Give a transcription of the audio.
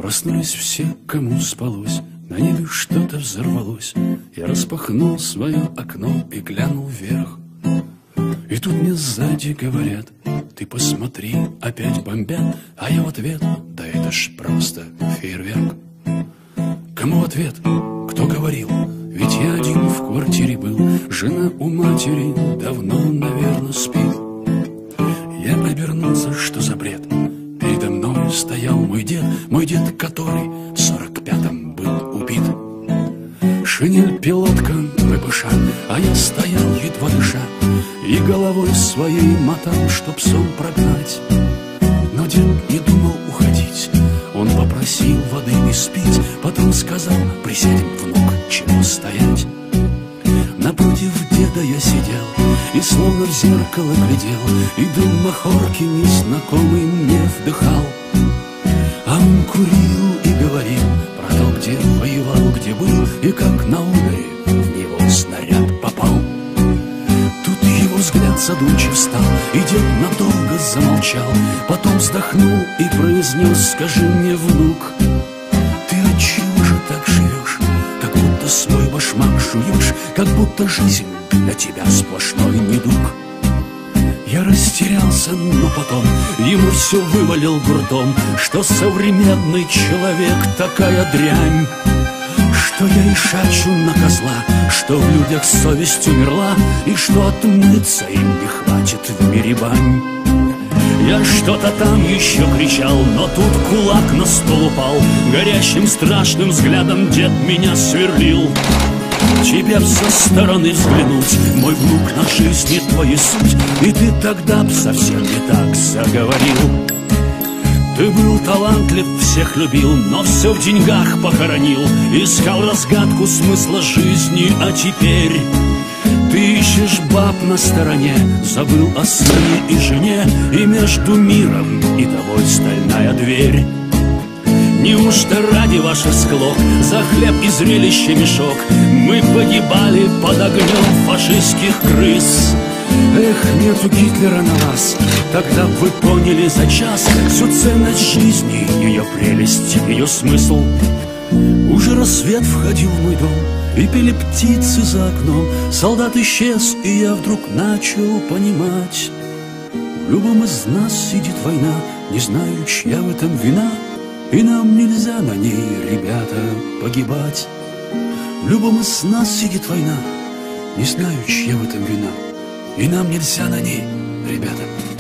Проснулись все, кому спалось, на небе что-то взорвалось. Я распахнул свое окно и глянул вверх. И тут мне сзади говорят: ты посмотри, опять бомбят. А я в ответ: да это ж просто фейерверк. Кому ответ? Кто говорил? Ведь я один в квартире был. Жена у матери давно, наверное, спит. Я обернулся, что за бред? Передо мной стоял мой дед, который в 45-м был убит. Шинель пилотка ППШ, а я стоял, едва дыша, и головой своей мотал, чтоб сон прогнать. Но дед не думал уходить, он попросил воды испить, потом сказал: присядем, внук, чего стоять. Напротив деда я сидел и словно в зеркало глядел, и дым махорки незнакомый мне вдыхал. А он курил и говорил про то, где воевал, где был, и как на ударе в него снаряд попал. Тут его взгляд задумчив стал, и дед надолго замолчал, потом вздохнул и произнес: скажи мне, внук, ты отчего же так живешь, как будто свой башмак жуешь, как будто жизнь для тебя сплошной недуг. Я растерялся, но потом ему все вывалил грудом, что современный человек такая дрянь, что я и шачу на козла, что в людях совесть умерла, и что отмыться им не хватит в мире бань. Я что-то там еще кричал, но тут кулак на стол упал, горящим страшным взглядом дед меня сверлил. Тебе б со стороны взглянуть, мой внук, на жизни твоей суть, и ты тогда б совсем не так заговорил. Ты был талантлив, всех любил, но все в деньгах похоронил, искал разгадку смысла жизни, а теперь ты ищешь баб на стороне, забыл о сыне и жене, и между миром и тобой стальная дверь. Неужто ради ваших склок, за хлеб и зрелище мешок, мы погибали под огнем фашистских крыс? Эх, нету Гитлера на вас, тогда б вы поняли за час всю ценность жизни, ее прелесть, ее смысл. Уже рассвет входил в мой дом, и пели птицы за окном. Солдат исчез, и я вдруг начал понимать: в любом из нас сидит война, не знаю, чья в этом вина, и нам нельзя на ней, ребята, погибать. В любом из нас сидит война, не знаю, чья в этом вина, и нам нельзя на ней, ребята,